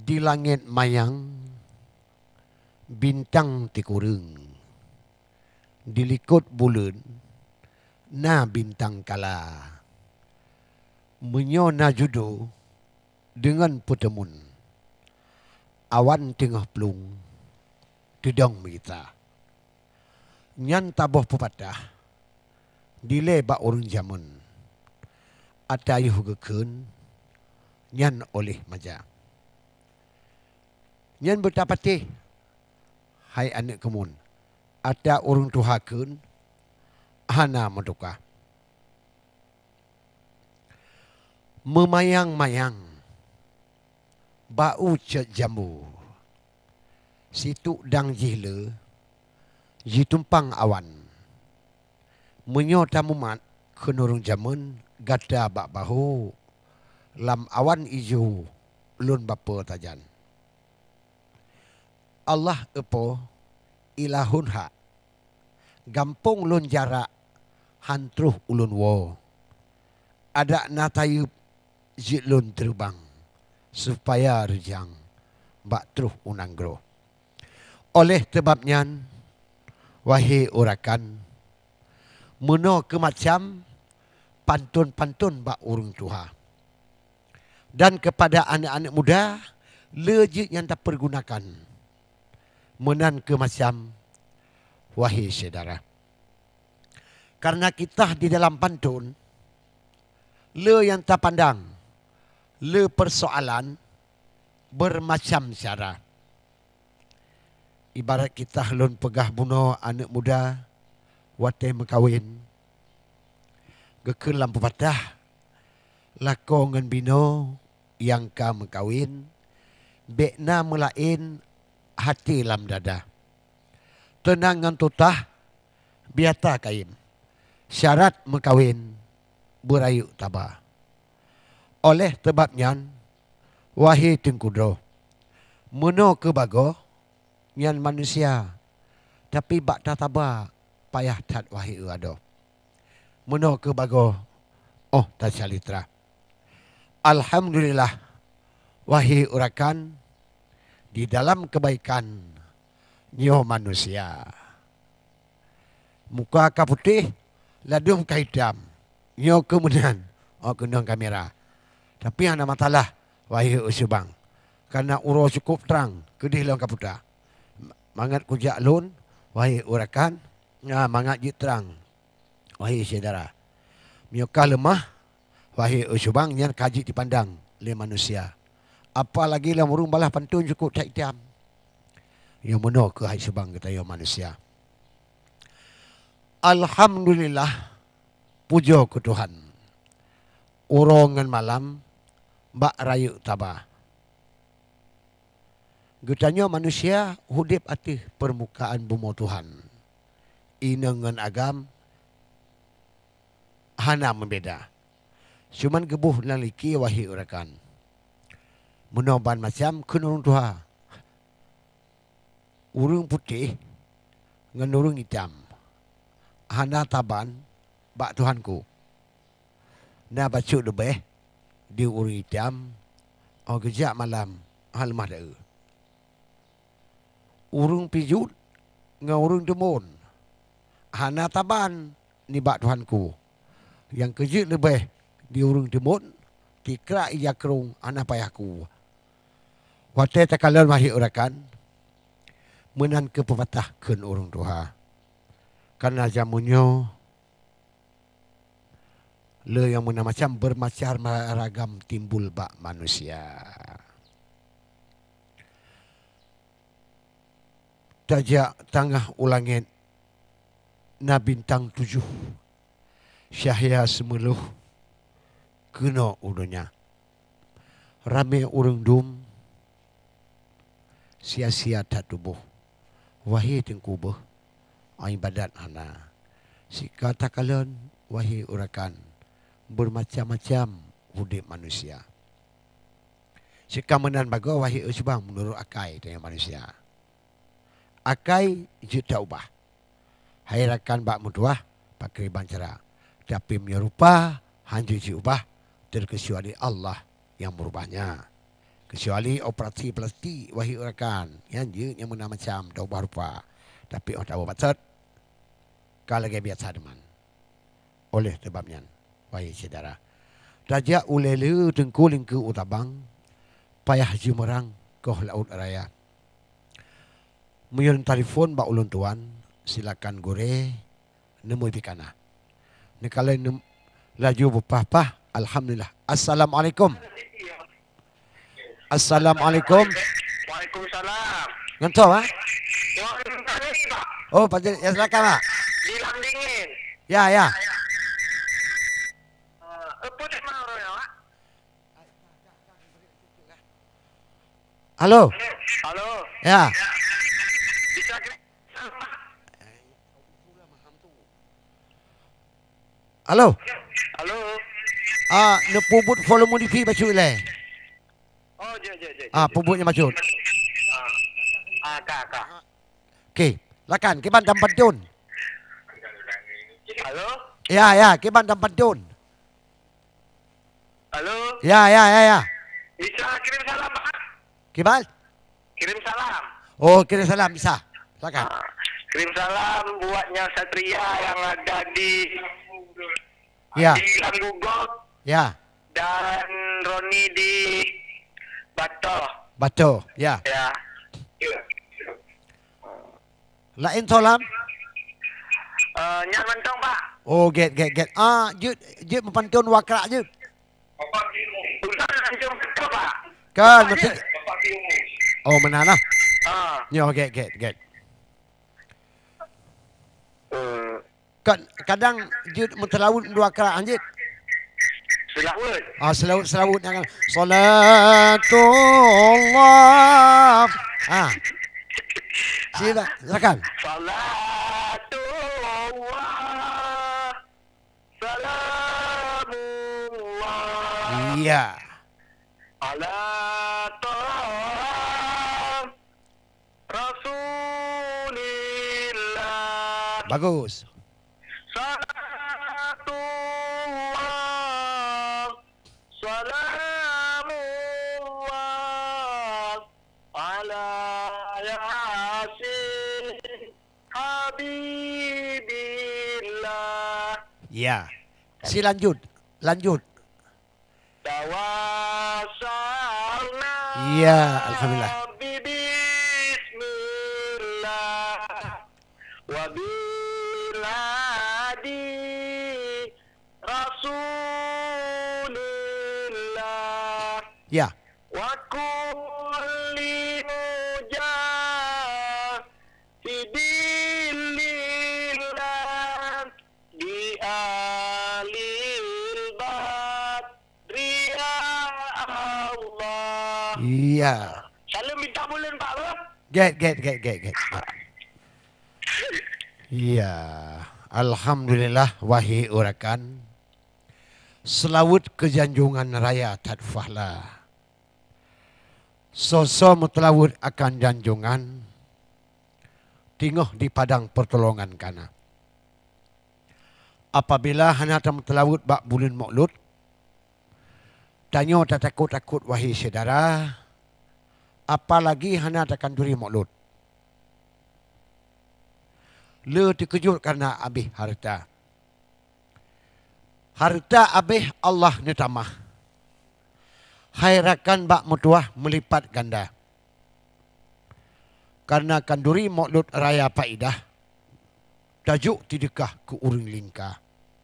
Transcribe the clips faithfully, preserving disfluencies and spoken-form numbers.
Di langit mayang, bintang tikurung. Dilikut bulan, na bintang kala. Menyona judo dengan pertemun. Awan tengah pelung, tidang berita. Nyan tabuh pepatah, dile bak orang zaman. Atayuh gekun, nyan oleh maja. Nyan bertapati, hai anak kemun, ada orang tuhakun, hana menduka. Memayang-mayang, bau cek jambu, situ dang jihle, jitumpang awan. Menyo tamumat, kenurung zaman, gada bak bahu, lam awan ijo, lun bapa tajan. Allah epo ilahun hak. Gampung lun jarak hantruh ulun wo. Ada natayub jit lun terbang supaya rejang bak truh unanggro. Oleh sebabnya wahai urakan meno kemacam pantun-pantun bak urung Tuhan. Dan kepada anak-anak muda lejit yang tak pergunakan. Menan ke macam wahai saudara. Karena kita di dalam pantun, le yang tak pandang, le persoalan bermacam cara. Ibarat kita lun pegah bunuh anak muda, watai mekawin. Gekun lampu patah, lako ngan bino yang ka mekawin, bekna melain hati lam dada. Tenang ngan tutah, biata kain. Syarat mekawin, berayu tabah. Oleh sebabnya, wahai tengkudro, meno ke bago, nyan manusia, tapi bak tak tabah, payah tat wahai ado. Meno ke bago, oh tak salitra. Alhamdulillah, wahai urakan, di dalam kebaikan nyo manusia. Muka ka putih, ladung ka hitam. Nyo kemudian, oh kenang kamera. Tapi yang ada masalah, wahai usubang. Karena uro cukup terang, kedih lang kaputa. Mangat kujak lun, wahai urakan, nah, mangat jit terang, wahai saudara. Mioka lemah, wahai usubang, yang kaji dipandang oleh manusia. Apalagi lah murung balah pantun cukup tak hitam. Yang menok ke hai subang kata ya manusia. Alhamdulillah, puja ke Tuhan. Urongan malam, bak rayu tabah. Getanya manusia hudip atih permukaan bumi Tuhan. Inengan agam, hana membeda. Cuman gebuh laliki wahai urakan. Menoban macam kenurung Tuhan. Urung putih dengan urung hitam. Hana taban bak Tuhanku. Na bacuk lebih di urung hitam. Oh kejap malam hal mah dah. Urung pijut dengan urung demun. Hana taban ni bak Tuhanku. Yang kejut lebih di urung demun. Tikra iya kerung anak payahku. Watai takalan wahai urakan, menan ke pepatah ken orang Tuhan. Karena jamunyo, le yang mana macam bermacam ragam timbul bak manusia. Tajak tangah ulangit, na bintang tujuh, syahya semeluh, kena udunya. Rame urung dum, sia-sia tak tubuh. Wahai tengkubah, ai badat hana. Si kata kalian, wahai urakan, bermacam-macam hidup manusia. Si kamenan bago wahai usbang menurut akai dengan manusia. Akai juta ubah. Hai rakan bak mutuah, pakai bancara. Tapi menyerupa, hanju ubah, terkecuali Allah yang merubahnya. Kecuali operasi plastik wahai rakan. Yang je yang mana macam dah ubah rupa. Tapi orang tahu maksud. Kalau lagi biasa teman. Oleh sebabnya wahai saudara. Raja ulele tengkuling ke utabang. Payah jumerang ke laut raya. Muyun telefon bak ulun tuan. Silakan gore. Nemu pikana. Ni kalau nem, laju berpah-pah. Alhamdulillah. Assalamualaikum. Assalamualaikum. Waalaikumsalam. Ngantuk ah? Pak. Oh, Pak. Ya silakan Pak. Dilam dingin. Ya, ya. Uh, apa dah mau ya, Pak? Halo. Halo. Ya. Bisa Halo. Halo. Ah, ne pubut volume di fi bacu le. Oh, je je je. Ah, pubutnya bacu. Ah, kak kak. Okey, lakan kiban tempat jun. Halo. Ya, ya, kiban tempat jun. Halo. Ya, ya, ya, ya. Bisa kirim salam, Pak? Kiban? Kirim salam. Oh, kirim salam bisa. Silakan. Ah, kirim salam buatnya Satria yang ada di Ya. di Langgugot Ya. dan Roni di Bato. Baca. Ya. Ya. Lain salam. Uh, nyak mentong, Pak. Oh, get get get. Ah, je je mempantun wakrak je. Ulang langsung ke, Pak. Kan mesti. Oh, mana lah. Ah. Yo, get get get. Uh, Kan kadang je mentelawut dua wakrak anjit. Selawat. Ah, selawut selawut jangan salatullah. Ah. Sila, silakan. Salatullah. Salamullah. Iya. Ala ta'am Rasulillah. Bagus. Salatullah. Salamullah. Ala Yasin Habibillah. Ya. Si lanjut. Lanjut. Tawassalna. Ya, alhamdulillah. Bismillah. Wa biladi Rasulillah. Ya. Wa kulli mujahidillah di alil badri ya Allah. Iya. Salam minta bulan Pak Bro. Get get get get get. Iya. Alhamdulillah wahai urakan. Selawut kejanjungan raya tadfahlah. Soso mutlawut akan janjungan. Tingguh di padang pertolongan kana. Apabila hana tam telawut bak bulan maulud. Tanyo tak takut-takut wahai saudara. Apalagi hana takkan duri maulud. Le terkejut karena habis harta. Harta habis Allah ni tamah. Hairakan bak mutuah melipat ganda. Karena kanduri maulud raya faidah. Tajuk tidakah ke uring lingkar.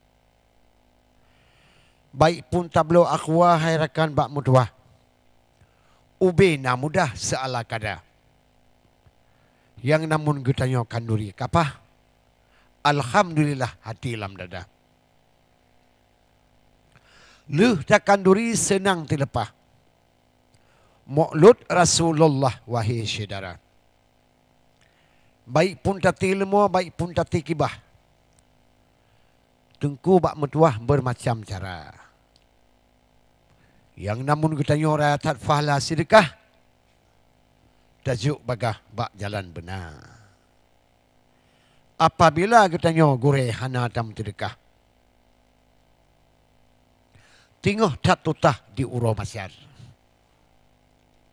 Baik pun tablo akhwa hairakan bak mutuah. Ube na mudah seala kada. Yang namun getanyo kanduri kapah. Alhamdulillah hati lam dada. Luh tak kanduri senang tilepah. Maulud Rasulullah wahai saudara. Baik pun tati ilmu, baik pun tati kibah. Tengku bak metuah bermacam cara. Yang namun getanyo raya tadfahlah sedekah. Tajuk bagah bak jalan benar. Apabila getanyo gore hana tam sedekah. Tingguh tak tutah di uro masyar.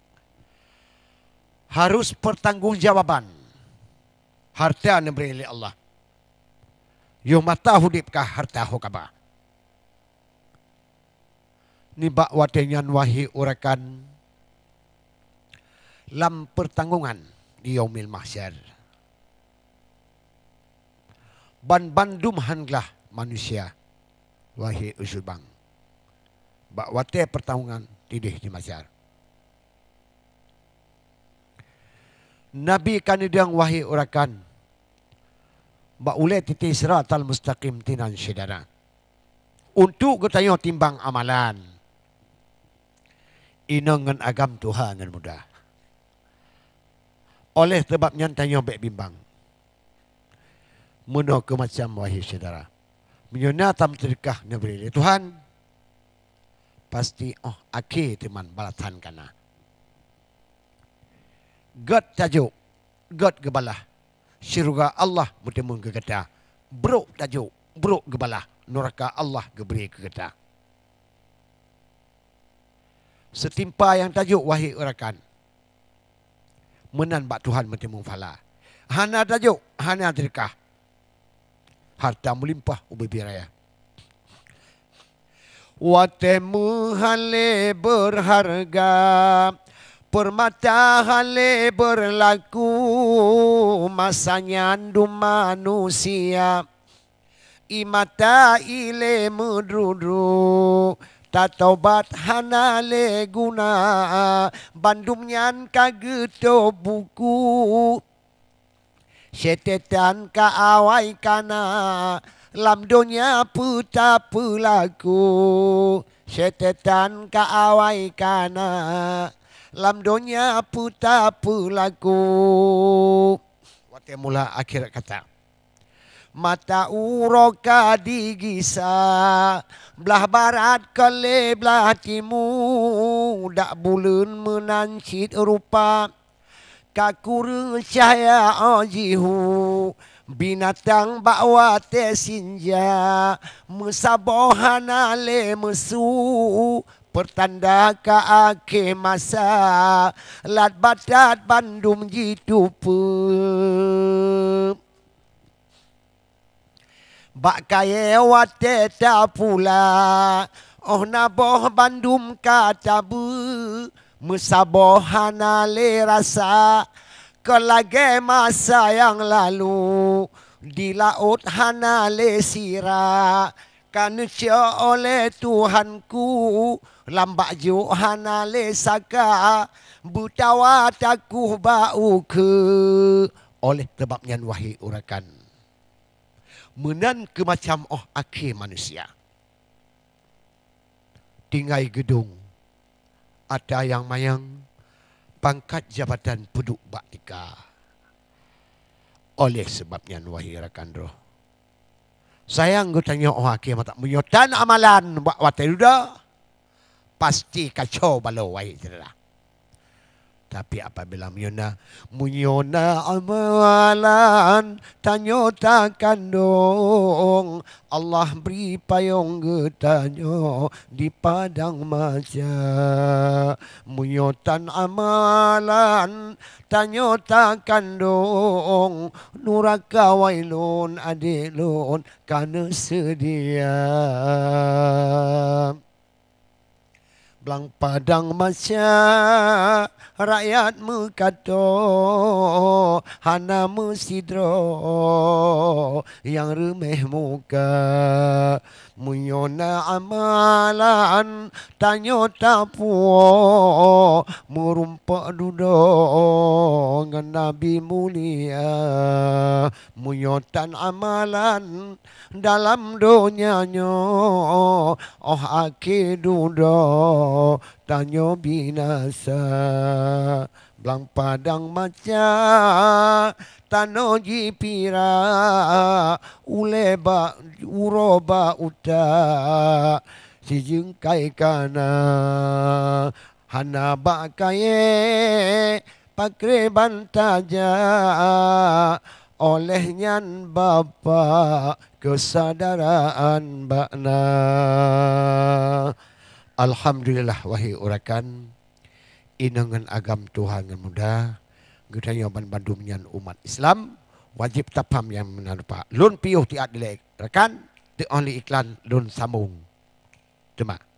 harus pertanggungjawaban harta yang diberi oleh Allah. Yo mata hudipkah harta hukaba. Ni bak watenyan wahi urakan lam pertanggungan di yaumil mahsyar. Ban bandum hanglah manusia wahi usubang. Bak wate pertanggungan tidih di mahsyar. Nabi kanidang wahi urakan bak ule titi siratal mustaqim tinan syedara. Untuk ketayo timbang amalan. Inangan agam Tuhan dengan mudah. Oleh sebabnya tanya baik bimbang. Meno ke macam wahai saudara. Menyona tam terkah neberi Tuhan. Pasti oh akhir teman balatan kana. God tajuk. God gebalah. Syurga Allah bertemu ke kata. Bro tajuk. Bro gebalah. Neraka Allah geberi ke kata. Setimpa yang tajuk wahai urakan. Menan bak Tuhan bertemu fala. Hana tajuk. Hana terkah. Harta melimpah ubi biraya. Watemu hale berharga. Permata hale berlaku. Masanya andu manusia. Imata ile mudrudu. Tatobat hanale guna. Bandumnyan kageto buku. Setetan ka awai kana. Lam dunia puta pelaku. Setetan ka awai kana. Lam dunia puta pelaku. Wate mula akhirat kata. Mata uroka digisa. Belah barat kale belah timur. Dak bulan menancit rupa. Kakuru cahaya ajihu. Binatang bakwa tesinja. Musabohana le mesu. Pertanda ka akhir masa. Lat batat bandum jitu pun. Bak kaya wate tak pula. Oh naboh bandum kata bu. Musabohana le rasa. Kelage masa yang lalu. Di laut hana le sira. Kanusia oleh Tuhanku. Lambak juk hana le saka. Butawa takuh bau ke. Oleh sebabnya wahai urakan. Menan ke macam oh akhir manusia. Tinggai gedung. Ada yang mayang. Pangkat jabatan peduk baktika. Oleh sebabnya wahai rakan roh. Sayang gue tanya oh akhir mata menyotan amalan buat watai duda. Pasti kacau balau wahai saudara. Tapi apabila menyona, menyona amalan, tanyo takkan dong. Allah beri payung getanyo di padang maja. Menyotan amalan, tanyo takkan dong. Nuraka wailun adilun, kana sedia. Belang padang masya rakyat mekato hana mesidro yang remeh muka menyona amalan tanyo tapuo merumpak duduk dengan Nabi mulia menyotan amalan dalam donyanya oh akhir duduk tanyo binasa belang padang maca tano jipira uleba uroba uta si jengkai kana hana bakaye pakre bantaja oleh nyan bapa kesadaran bakna. Alhamdulillah wahai urakan inangan agam Tuhan yang muda Gudaya bandu menyan umat Islam. Wajib tapam yang menarupa. Lun piuh tiat dilek rekan. The only iklan lun sambung. Demak.